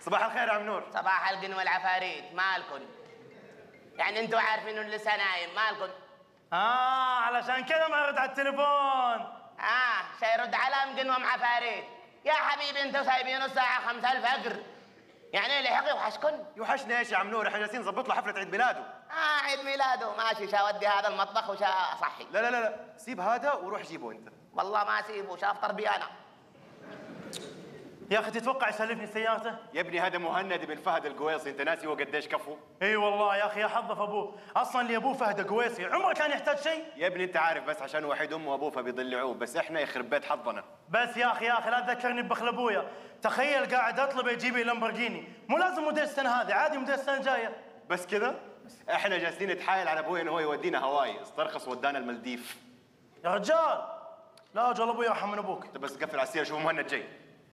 صباح الخير يا عم نور. صباح الجن والعفاريت، مالكن؟ يعني انتوا عارفين انه لسه نايم، مالكن؟ علشان كذا ما يرد على التليفون. شي يرد على مجن ومعفاريت. يا حبيبي انتوا سايبينه الساعة 5 الفجر، يعني لحق يوحشكن؟ يوحشنا ايش يا عم نور؟ احنا جالسين نظبط له حفلة عيد ميلاده. عيد ميلاده ماشي، شا ودي هذا المطبخ وشا اصحي. لا لا لا، سيب هذا وروح جيبه انت. والله ما اسيبه، شا افطر بي انا. يا اخي تتوقع يسلفني سيارته؟ يا ابني هذا مهند بن فهد القويصي، انت ناسي هو قديش كفو؟ اي والله يا اخي، يا حظه في ابوه، اصلا اللي ابوه فهد قويصي عمره كان يحتاج شيء. يا ابني انت عارف بس عشان وحيد امه وابوه فبيضلعوه، بس احنا يخرب بيت حظنا. بس يا اخي لا تذكرني ببخل ابويا، تخيل قاعد اطلب يجيب لي لامبورجيني، مو لازم موديل السنه هذه، عادي موديل السنه الجايه. بس كذا؟ احنا جالسين نتحايل على ابوي انه هو يودينا هواي، استرخص ودانا المالديف. يا رجال لا اجل ابويا يرحم من ابوك. انت بس قفل على السياره، شوف مهند جاي.